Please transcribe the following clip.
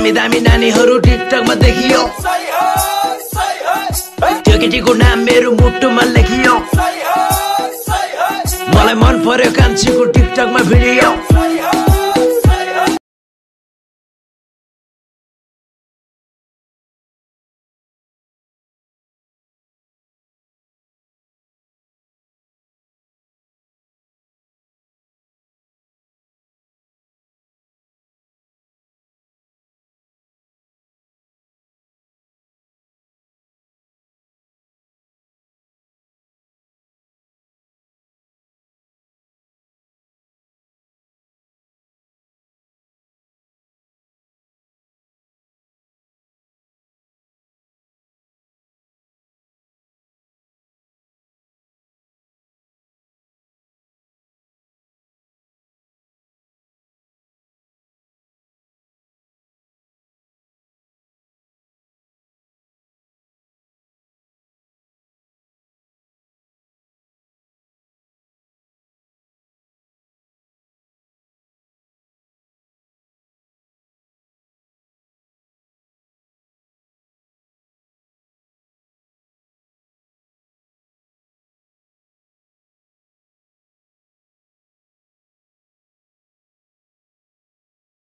दामी दामी नानीहरू टिकटकमा देखियो त्यो केटीको नाम मेरो मुटुमा लेखियो मलाई मन पर्यो कान्छीको टिकटकमा भिडियो